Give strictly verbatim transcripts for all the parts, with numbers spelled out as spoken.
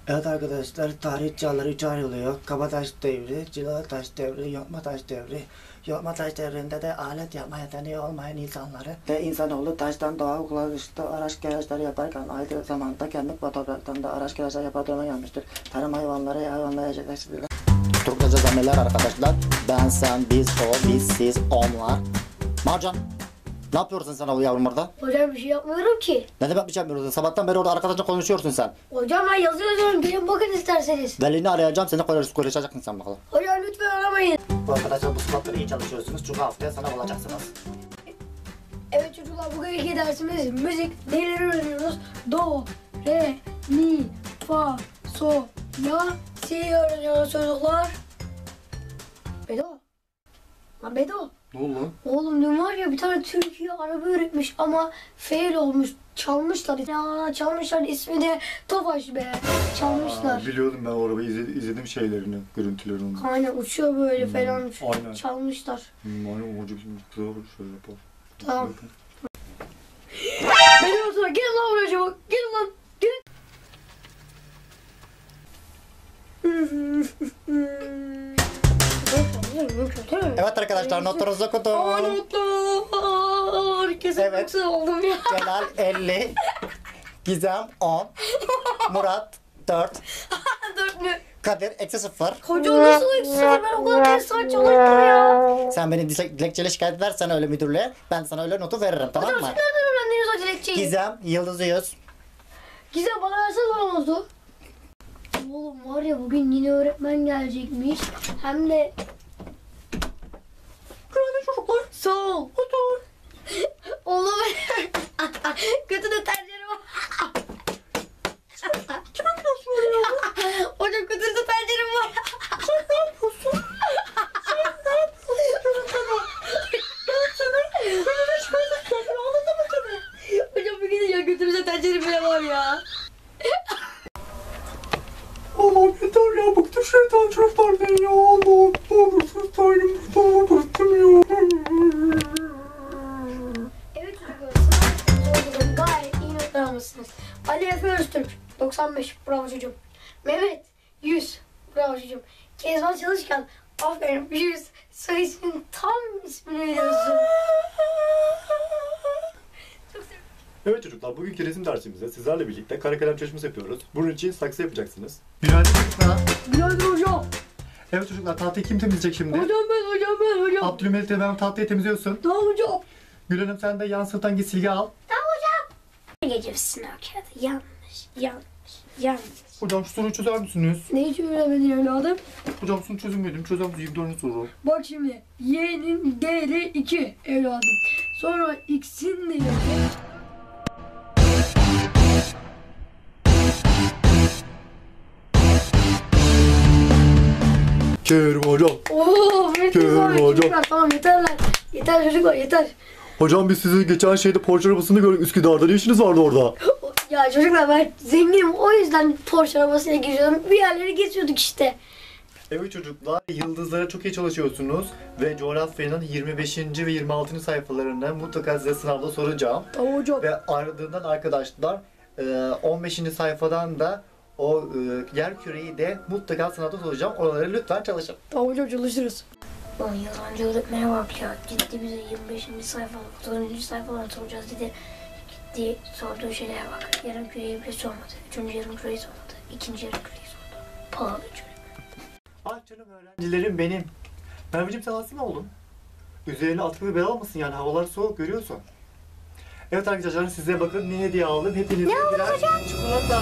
Evet arkadaşlar, tarih çağları üç ayrılıyor. Kabataş devri, Cilataş devri, Yontmataş devri. Yontmataş devrinde de alet yapma yeteneği olmayan insanları ve insanoğlu taştan doğa kullanışta araç gereçleri yaparken aynı zamanda kendi topraktan da araç gereçleri yapardığına gelmiştir. Tarım hayvanları, hayvanları gerçekleştirirler. Türkçe zamirler arkadaşlar. Ben, sen, biz, o, biz, siz, onlar. Marcan, ne yapıyorsun sen oğlum yavrum orada? Hocam bir şey yapmıyorum ki. Ne demek bir şey yapmıyorsun? Sabahtan beri orada arkadaşla konuşuyorsun sen. Hocam ben yazı yazıyorum. Gelin bakın isterseniz. Velini arayacağım, seni konuşacaksın sen bakalım. Hocam lütfen aramayın. Bu arkadaşlar bu sıfatları iyi çalışıyorsunuz çünkü haftaya sınav olacaksınız. Evet çocuklar, bugünkü dersimiz müzik. Neleri öğreniyoruz? Do, re, mi, fa, so, la, si öğreniyoruz çocuklar. Bedo. Lan Bedo. Ne oldu lan? Oğlum dün var ya bir tane Türkiye araba üretmiş ama fail olmuş. Çalmışlar. Ya çalmışlar, ismi de Tofaş be. Çalmışlar. Aa, biliyordum ben o arabayı izledim, izledim şeylerini, görüntülerini. Aynen uçuyor böyle Hmm, falan. aynen. Çalmışlar. Hmm, aynen hoca bizim güzel olur şöyle yapalım. Tamam. Benim otura gelin lan buraya çabuk. Gelin lan. Gelin. Evet arkadaşlar, notlarınızı okudum. Aa notlar. Kesin Evet. yoksa oldum ya. Celal elli, Gizem on, Murat dört, Dört mü? Kadir eksi sıfır. Hoca nasıl öksürdü? Ben o kadar test saat çalıştım ya. Sen beni dilek- dilekçeli şikayet edersen öyle müdürlüğe, ben sana öyle notu veririm, tamam Hocam mı? siz nereden öğrendiniz o dilekçeyi? Gizem yıldızı yüz. Gizem bana versene lan notu. Oğlum var ya bugün yine öğretmen gelecekmiş. Hem de... Günaydın çocuklar. Sağ ol. Otur. Oğlum götünde tencere var. Kime gülüyorsun öyle ya? Hocam götünde tencerem var. Sen ne yapıyorsun? Sen ne yapıyorsun? Ben sana önüne çıkardık kendini anladın mı tabii? Hocam bir gidin ya, götünüze tencere bile var ya. Allah'ım yeter ya, bıktım şeytan çocuklardan ya. Allah'ım ne olursun sayın buradan bıktım ya. Evet çocuklar, sınavınızı gayet iyi notlar almışsınız. Ali Efe Öztürk doksan beş, bravo çocuğum. Mehmet yüz, bravo çocuğum. Kezban Çalışkan, aferin yüz. Sayısının tam ismini veriyorsun. Çok sevindim. Evet çocuklar, bugünkü resim dersimizde sizlerle birlikte kara kalem çalışması yapıyoruz. Bunun için saksı yapacaksınız. Günaydın çocuklar. Günaydın hocam. Evet çocuklar, tahtayı kim temizleyecek şimdi? Hocam ben, hocam ben, hocam. Abdülmelik de ben tahtayı temizliyorsun. Tamam hocam. Gül Hanım sen de yan sınıftan git silgi al. Gece sınav kağıdı yanlış, yanlış, yanlış. Hocam şu soruyu çözer misiniz? Ne için öğrenmedin evladım? Hocam şunu çözümledim. Çözer misiniz? yirmi dördüncü soru. Bak şimdi, y'nin değeri iki evladım. Sonra x'in değeri... Kerim hocam. Ooo, herkes Kerim var. hocam. Çocuklar tamam yeter lan. Yeter çocuklar yeter. Hocam biz sizi geçen şeyde Porsche arabasını gördük Üsküdar'da. Ne işiniz vardı orada? Ya çocuklar ben zenginim, o yüzden Porsche arabasıyla geziyordum. Bir yerleri geziyorduk işte. Evet çocuklar, yıldızlara çok iyi çalışıyorsunuz ve coğrafyanın yirmi beşinci ve yirmi altıncı sayfalarını mutlaka size sınavda soracağım. Tamam hocam. Ve ardından arkadaşlar on beşinci sayfadan da o yer küreyi de mutlaka sınavda soracağım. Oraları lütfen çalışın. Tamam hocam çalışırız. Lan yalancı öğretmene bak ya. Gitti bize yirmi beşinci sayfa, otuzuncu sayfadan soracağız dedi. Gitti sorduğu şeylere bak. Yarım küreyi bile sormadı. Üçüncü yarım küreyi sormadı. İkinci yarım küreyi sordu. Pahalı çocuk. Ah canım öğrencilerim benim. Merveciğim sen hasta mı oldun? Üzerine atık bir bela olmasın yani, havalar soğuk görüyorsun. Evet arkadaşlar, size bakın ne hediye aldım. Hepinize birer çikolata.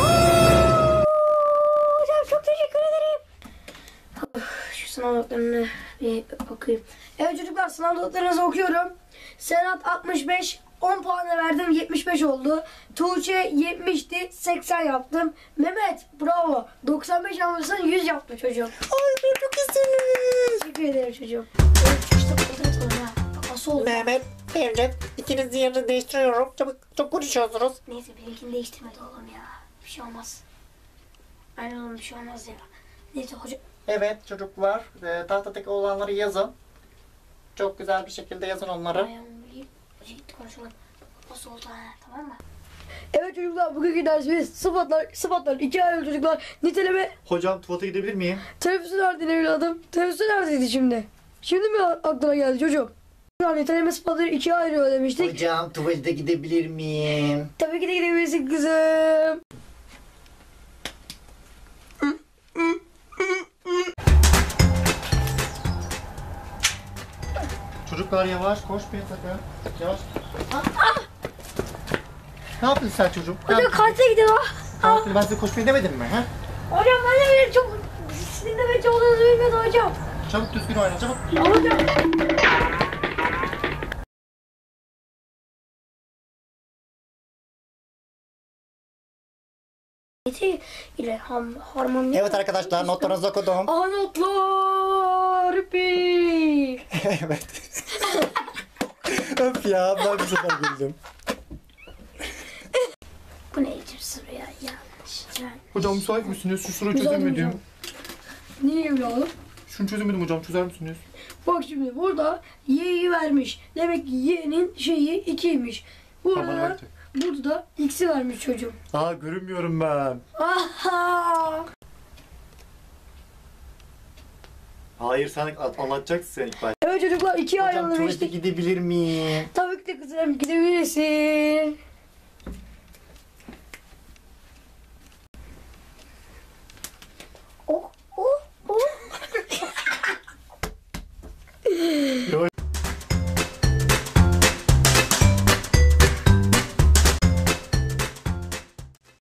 Hocam çok teşekkür ederim. Şu sınav notlarını bir okuyayım. Evet çocuklar, sınav notlarınızı okuyorum. Serhat altmış beş, on puanı verdim, yetmiş beş oldu. Tuğçe yetmişti, seksen yaptım. Mehmet bravo, doksan beş almışsın, yüz yaptı çocuğum. Ay ben çok iyisiniz. Teşekkür ederim çocuğum. Evet çıkışta kontrol atalım ha. Bak nasıl oldu? Mehmet, Evcet, ikinizin yerini değiştiriyorum. Çabuk, çok konuşuyorsunuz. Neyse benimkini değiştirmedi oğlum ya. Bir şey olmaz. Aynen oğlum, bir şey olmaz ya. Neyse hocam. Evet çocuklar, e, tahtadaki olanları yazın. Çok güzel bir şekilde yazın onları. Ayağımı bileyim. Hocam gitti konuşalım. Nasıl oldu ha, tamam mı? Evet çocuklar, bugünkü dersimiz sıfatlar, sıfatlar iki ayrı çocuklar. Niteleme, Hocam tuvalete gidebilir miyim? teneffüsü nerede evladım? Teneffüsü neredeydi şimdi? Şimdi mi aklına geldi çocuğum? Niteleme sıfatları ikiye ayrılıyor demiştik. Hocam tuvalete gidebilir miyim? Tabii ki de gidebilirsin kızım. Çocuklar yavaş koşmayın sakın. Yavaş. Ne yaptın sen çocuğum? Ne Hocam yaptın? kartaya gidelim ha. Ne yaptın? Ben size koşmayı demedim mi? He? Hocam ben de benim çok sizin de benim olduğunuzu bilmiyordum hocam. Çabuk düzgün oyna çabuk. Hocam. ile ham, harmoni. Evet arkadaşlar notlarınızı okudum. Aha notlar. Pi. Evet. Öf ya ben bu sefer güldüm. Bu ne için sıraya yanlış. Yani. Hocam müsait misiniz? Şu soruyu Müsait çözemedim. hocam. Niye evladım? Şunu çözemedim hocam çözer misiniz? Bak şimdi burada y'yi vermiş. Demek ki y'nin şeyi ikiymiş. Burada Tamam, da, hadi. burada da x'i vermiş çocuğum. Aa görünmüyorum ben. Aha! Hayır sen anlatacaksın sen ilk başta. Evet çocuklar ikiye Hocam ayrılır tuvalete işte. gidebilir miyim? Tabii ki de kızım gidebilirsin.